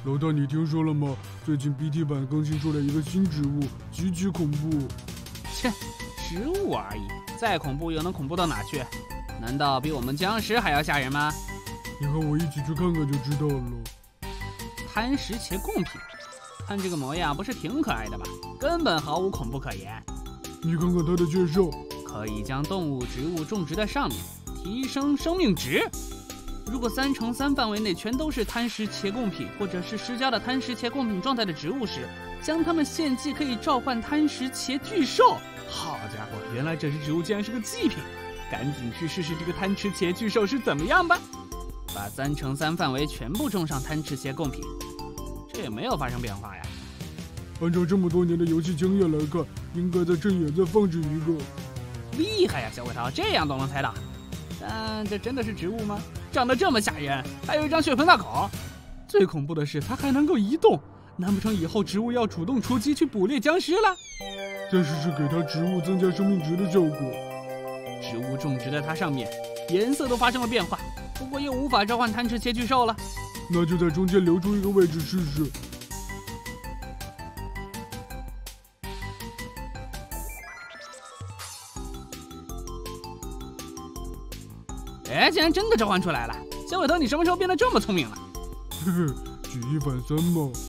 老大，你听说了吗？最近 BT 版更新出来一个新植物，极其恐怖。 切，植物而已，再恐怖又能恐怖到哪去？难道比我们僵尸还要吓人吗？ 你和我一起去看看就知道了。 贪食且贡品，看这个模样不是挺可爱的吧？根本毫无恐怖可言。 你看看它的介绍， 可以将动物、植物种植在上面，提升生命值。如果3×3范围内全都是贪食且贡品，或者是施加了贪食且贡品状态的植物时，将它们献祭可以召唤贪食且巨兽。好家伙，原来这只植物竟然是个祭品！赶紧去试试这个贪吃且巨兽是怎么样吧。把3×3范围全部种上贪吃且贡品，这也没有发生变化呀。 按照这么多年的游戏经验来看，应该在阵眼再放置一个。 厉害呀，小鬼头，这样都能猜到。但这真的是植物吗？长得这么吓人，还有一张血盆大口。最恐怖的是，它还能够移动。难不成以后植物要主动出击去捕猎僵尸了？ 再试试给它植物增加生命值的效果。 植物种植在它上面，颜色都发生了变化，不过又无法召唤贪吃且巨兽了。 那就在中间留出一个位置试试。 哎，竟然真的召唤出来了！小鬼头，你什么时候变得这么聪明了？ 嘿嘿，举一反三嘛。